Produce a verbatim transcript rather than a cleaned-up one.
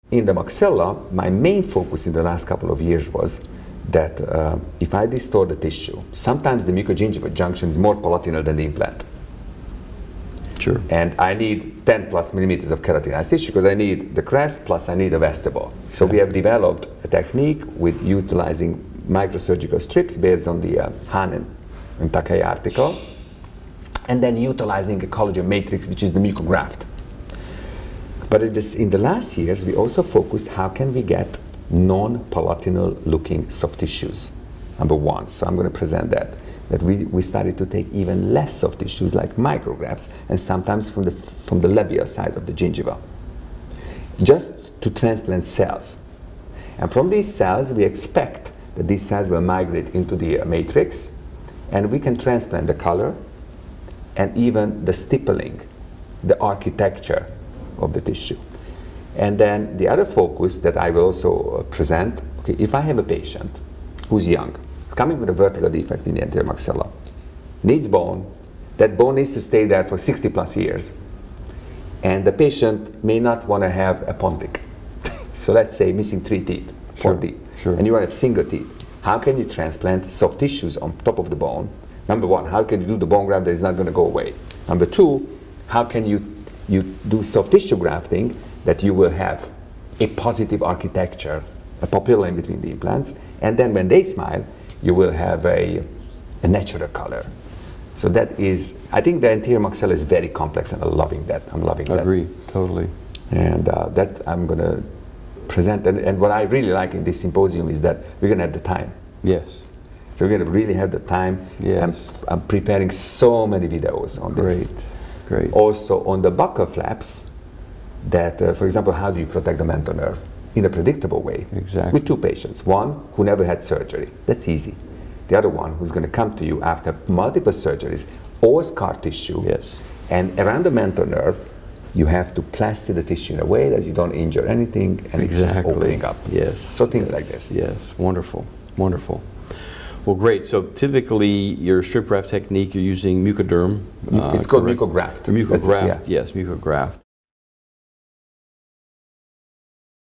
In the maxilla, my main focus in the last couple of years was that uh, if I distort the tissue, sometimes the mucogingival junction is more palatinal than the implant. Sure. And I need ten plus millimeters of keratinized tissue because I need the crest plus I need a vestibule. So we have developed a technique with utilizing microsurgical strips based on the uh, Han and, and Takei article, and then utilizing a collagen matrix, which is the Mucograft. But in, this, in the last years, we also focused how can we get non-palatinal looking soft tissues, number one. So I'm going to present that. That we, we started to take even less soft tissues like micrografts and sometimes from the, from the labial side of the gingiva, just to transplant cells. And from these cells, we expect that these cells will migrate into the uh, matrix, and we can transplant the color and even the stippling, the architecture of the tissue. And then the other focus that I will also uh, present, okay, if I have a patient who's young, is coming with a vertical defect in the anterior maxilla, needs bone, that bone needs to stay there for sixty plus years, and the patient may not want to have a pontic. So let's say missing three teeth, four Sure, teeth, sure. and you want to have single teeth. How can you transplant soft tissues on top of the bone? Number one, how can you do the bone graft that is not going to go away? Number two, how can you, you do soft tissue grafting that you will have a positive architecture, a papilla in between the implants, and then when they smile, you will have a, a natural color. So that is, I think the anterior maxilla is very complex, and I'm loving that. I'm loving that. Agree, totally. And uh, that I'm going to present. And, and what I really like in this symposium is that we're going to have the time. Yes. So we're going to really have the time. Yes. I'm, I'm preparing so many videos on this. Great, great. Also on the buccal flaps, that, uh, for example, how do you protect the mental nerve in a predictable way? Exactly. With two patients. One who never had surgery. That's easy. The other one who's going to come to you after multiple surgeries or scar tissue. Yes. And around the mental nerve, you have to plaster the tissue in a way that you don't injure anything, and Exactly. it's just opening up. Yes. So things yes. like this. Yes. Wonderful. Wonderful. Well, great. So typically, your strip graft technique, you're using Mucoderm. It's uh, called correct? Mucograft. The Mucograft. That's it, yeah. Yes, Mucograft.